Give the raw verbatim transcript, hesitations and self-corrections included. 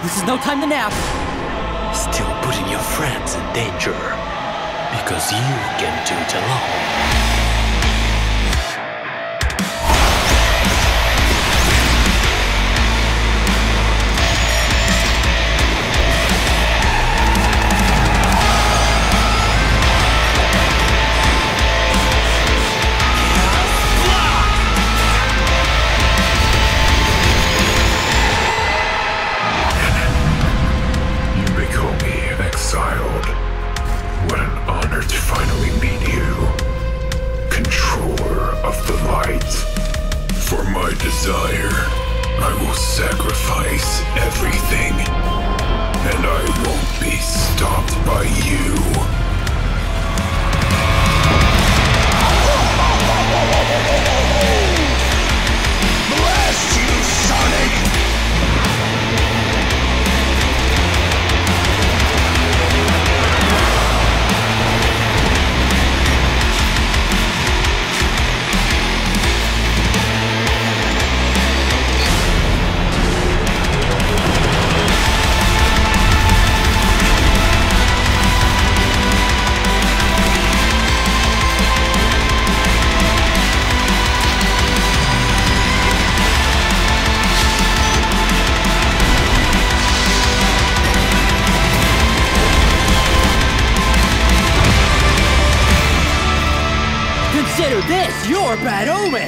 This is no time to nap. Still putting your friends in danger. Because you can do it alone. Exiled. What an honor to finally meet you. Controller of the light. For my desire, I will sacrifice everything. And I won't be stopped by you. Blast you, Sonic! Consider this your bad omen!